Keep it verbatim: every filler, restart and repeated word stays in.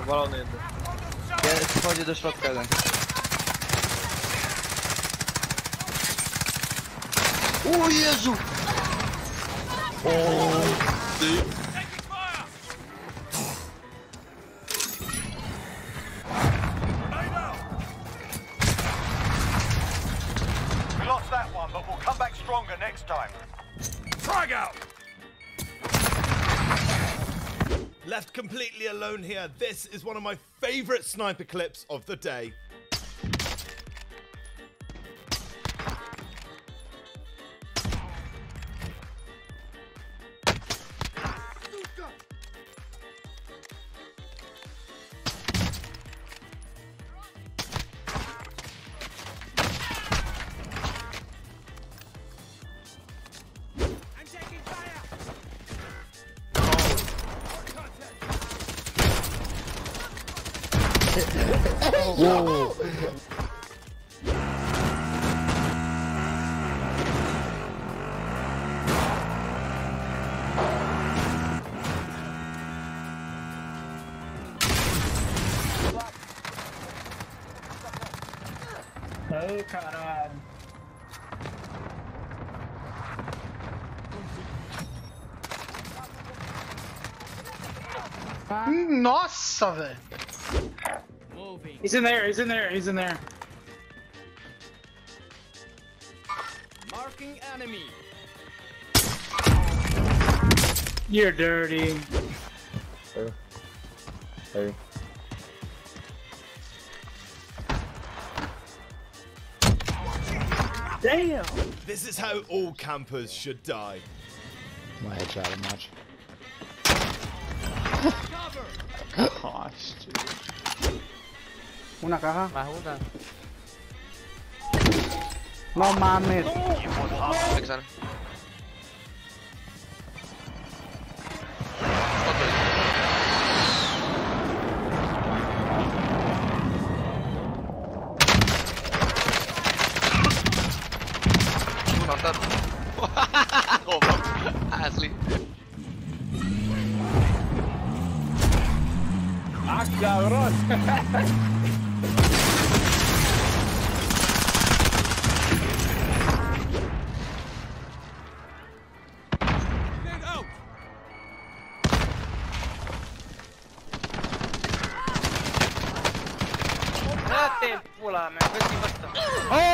Powalony jeden. Jest, wchodzi do środka jeden. O Jezu! O ty! We lost that one, but we'll come back stronger next time. Frag out! Left completely alone here, this is one of my favourite sniper clips of the day. Whoa. Oh, caralho. Nossa, velho. He's in there, he's in there, he's in there. Marking enemy. You're dirty. Hey. Hey. Damn! This is how all campers should die. My headshot a match. Gosh, dude. Una caja. Más una. No mames. Exana. Asli. Ah, cabrón. Date pula, me vesti basta. Oh!